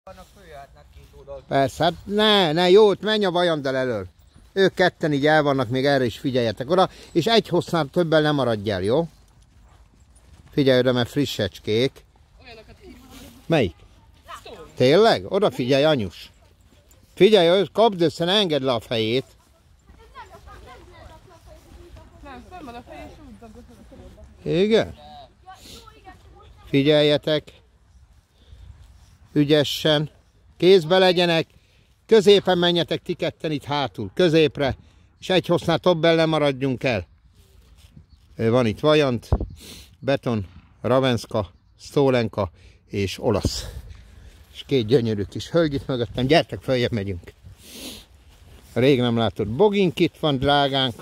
Persze, hát ne, jó, ott menj a vajandal elől. Ők ketten így el vannak, még erre is figyeljetek oda, és egy hossznál többen nem maradj el, jó? Figyelj oda, mert frissecskék. Melyik? Tényleg? Oda figyelj, anyus. Figyelj, kapd össze, ne engedd le a fejét. Igen? Figyeljetek. Ügyesen. Kézbe legyenek. Középen menjetek ti ketten itt hátul. Középre. És egy hossznál többen nem maradjunk el. Van itt Vajant, Beton, Ravenska, Sztólenka és olasz. És két gyönyörű kis hölgy itt mögöttem. Gyertek, följebb megyünk. Rég nem látott Bogink itt van, drágánk.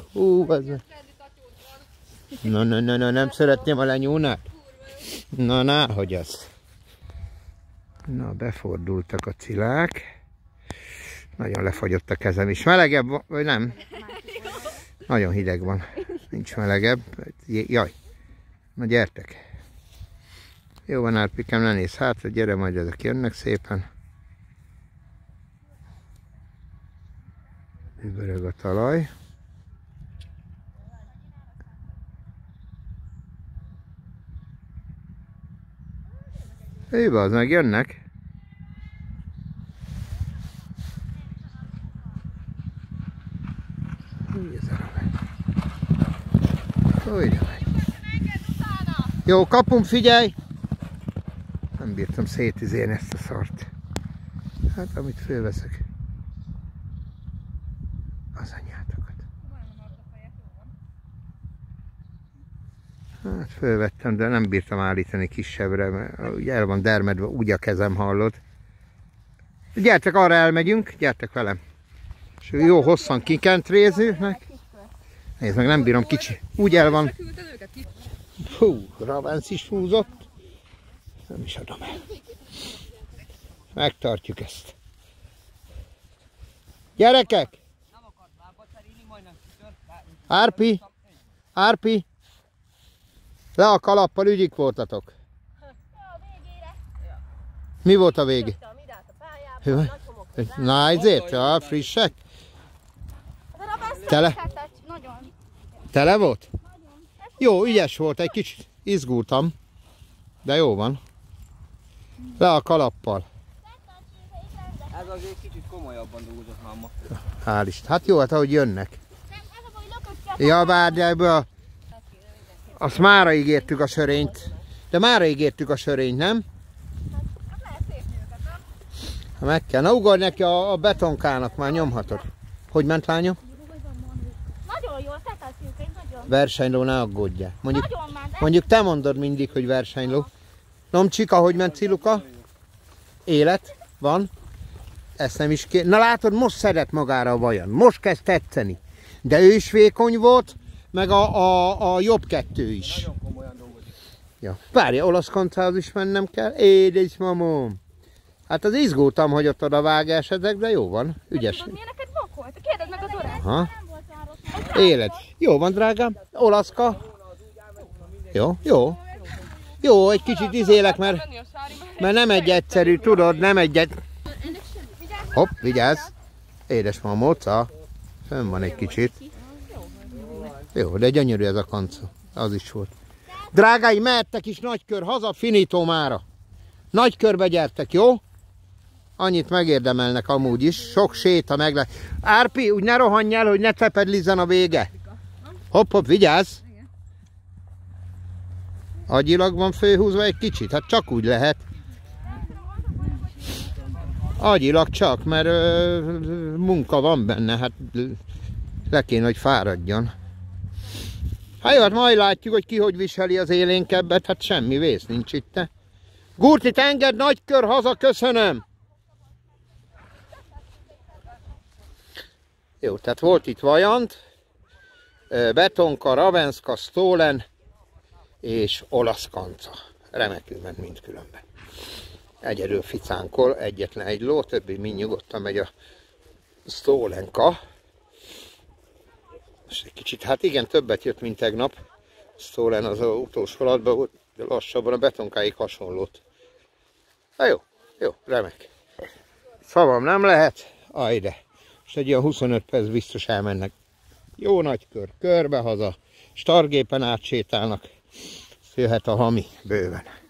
Na, nem szeretném a lenyúlnát? Na, hogy az. Na, befordultak a cilák. Nagyon lefagyott a kezem is. Melegebb van, vagy nem? Nagyon hideg van. Nincs melegebb. Jaj. Na, gyertek. Jó van, Árpikám, ne nézz hátra, gyere, majd ezek jönnek szépen. Üvörög a talaj. Őbe az meg jönnek. Jó, kapunk, figyelj! Nem bírtam szétizélni ezt a szart. Hát, amit fölveszek. Az anyátokat. Hát, fölvettem, de nem bírtam állítani kisebbre, mert ugye el van dermedve, úgy a kezem, hallod. Gyertek, arra elmegyünk, gyertek velem. És jó hosszan kikentrézőnek. Nézd meg, nem bírom, kicsi. Úgy el van. Hú, Ravensz is húzott. Nem is adom el. Megtartjuk ezt. Gyerekek! Árpi! Le a kalappal, ügyik voltatok. Mi volt a vége? Na, ezért? Ja, frissek? Tele volt? Jó, ügyes volt, egy kicsit izgultam, de jó van. Le a kalappal. Ez azért kicsit komolyabban dolgozott, mamma. Hál' Isten. Hát jó, hát ahogy jönnek. Ja, bár de ebből azt mára ígértük a sörényt. De mára ígértük a sörényt, nem? Ha meg kell. Na, ugorj neki a betonkának, már nyomhatod. Hogy ment, lányom? Nagyon jól, tetetjük egy nagyon. Versenyló, ne aggódjál. Mondjuk te mondod mindig, hogy versenyló. Nomcsika, hogy ment, Ciluka? Élet van. Ezt nem is kér. Na látod, most szedett magára a vajan. Most kezd tetszeni. De ő is vékony volt, meg a jobb kettő is. Nagyon komolyan dolgozik. Ja. Várja, olasz koncához is mennem kell. Édes mamom. Hát az izgultam, hogy ott oda vágás ezek, de jó van. Ügyes. Milyen neked bok volt? Kérdezd meg az orrát. Aha. Élet. Jó van, drágám. Olaszka. Jó. Jó, egy kicsit izélek, mert nem egy egyszerű, tudod, nem egy... Hopp, vigyázz. Édesmama, moca. Fönn van egy kicsit. Jó, de gyönyörű ez a kanca. Az is volt. Drágáim, mehettek is nagykör, haza, finito mára. Nagykörbe gyertek, jó? Annyit megérdemelnek amúgy is. Sok séta meg le. Árpi, úgy ne rohanjál, hogy ne tepedlizzen a vége. Hopp, vigyázz. Agyilag van főhúzva egy kicsit? Hát csak úgy lehet. Agyilag csak, mert munka van benne, hát le kéne, hogy fáradjon. Hát jó, hát majd látjuk, hogy ki hogy viseli az élénkebbet, hát semmi vész nincs itt. Gurtit engedd, nagykör, haza, köszönöm! Jó, tehát volt itt Vajant, Betonka, Ravenska, Sztólen és olasz kanca. Remekül ment mindkülönben. Egyedül ficánkol, egyetlen egy ló, többi mind nyugodtan megy a Sztólenka. És egy kicsit, hát igen, többet jött, mint tegnap. Sztólen az utolsó falatban volt, de lassabban a Betonkáig hasonlót. Na jó, remek. Szavam nem lehet. Ajde. És egy ilyen 25 perc biztos elmennek. Jó nagy kör. Körbe-haza. Stargépen átsétálnak. Jöhet a hami bőven.